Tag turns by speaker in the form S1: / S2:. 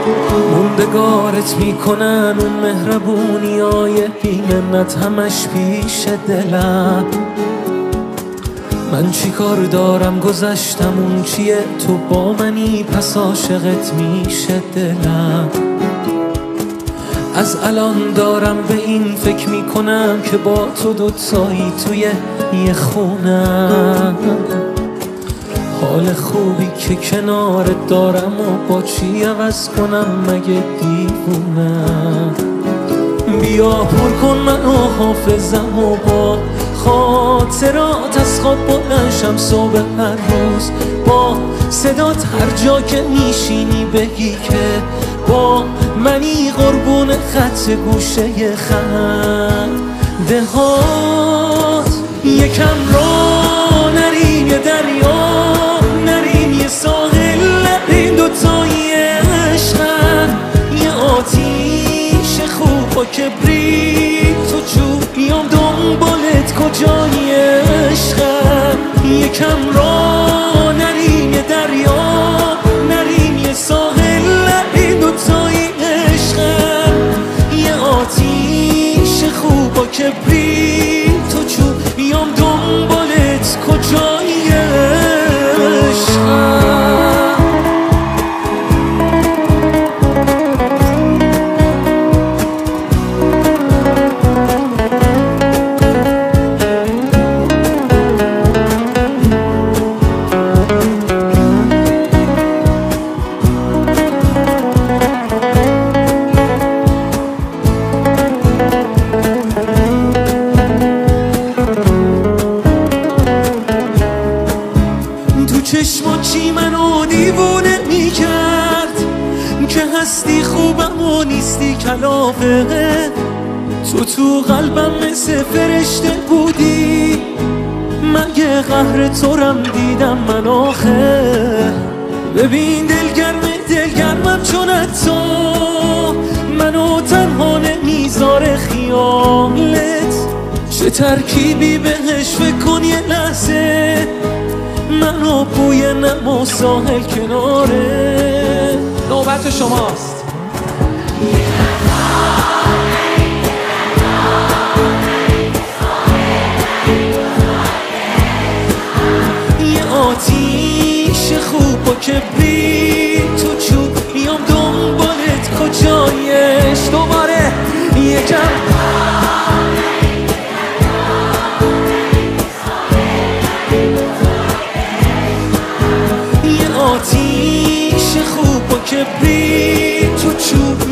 S1: موندگارت میکنن اون مهربونیای بی منت همش پیش دلم. من چی کار دارم گذشتم اون چیه، تو با منی پس عاشقت میشه دلم. از الان دارم به این فکر میکنم که با تو دوتایی توی یه خونم. حال خوبی که کنارت دارم و با چی عوض کنم مگه دیوونم. بیا پر کن منو حافظم و با خاطرات از خواب بلنشم صبح هر روز. با صدات هر جا که میشینی بگی که با منی قربون خط گوشه خنده هات. یکم را نریم یه دریا، نریم یه ساحل، نریم دوتایی عشقم. یه آتیش خوب با کبریت تو چوب، بیام دنبالت کجایی عشقم. یکم را نریم یه دریا، نریم یه ساحل، نریم دوتایی عشقم. یه آتیش خوب با کبریت تو چوب، بیام دنبالت کجایی عشقم. چشما چی منو دیوونه میکرد که هستی خوبم و نیستی کلافه. تو قلبم مثل فرشته بودی، مگه قهر تورم دیدم من آخه. ببین دلگرمم چون تو منو تنها نمیذاره خیالت. چه ترکیبی بهش فکر کن یه لحظه، منو بوی نم و ساحل کناره.
S2: نوبت شماست.
S1: یه آتیش خوب با کبریت تو چوب، بیام دنبالت کجایش. دوباره یکم آتیش خوب با کبریت تو چوب،